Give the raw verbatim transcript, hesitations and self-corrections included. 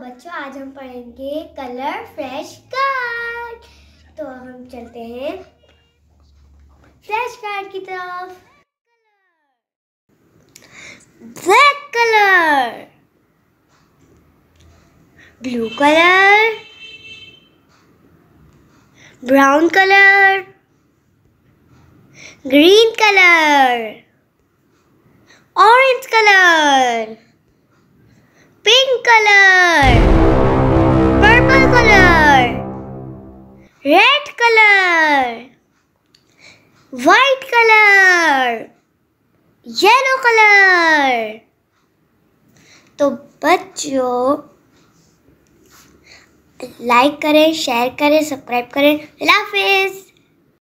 बच्चों आज हम पढ़ेंगे कलर फ्लैश कार्ड। तो हम चलते हैं फ्लैश कार्ड की तरफ। Black colour, blue colour, brown colour, green colour, orange colour, pink colour, purple colour, red colour, white colour, yellow colour. तो बच्चों लाइक करें, शेयर करें, सब्सक्राइब करें। अल्लाह हाफिज़।